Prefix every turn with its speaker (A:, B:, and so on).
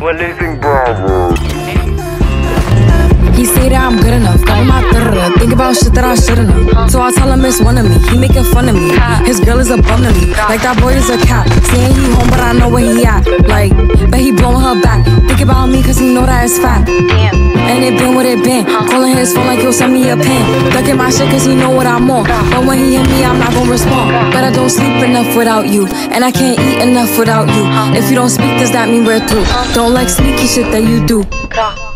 A: when they sing Bravo.
B: He say that I'm good enough, got my think about shit that I shouldn't have. So I tell him it's one of me, he making fun of me. His girl is a bum to me, like that boy is a cat. Saying he home but I know where he at. Like, bet he blowing her back. Think about me cause he know that it's fat. And it been what it been, calling his phone like he'll send me a pin. Ducking my shit cause he know what I'm on. But when he hit me I'm not gonna respond. But I don't sleep enough without you, and I can't eat enough without you. If you don't speak does that mean we're through? Don't like sneaky shit that you do.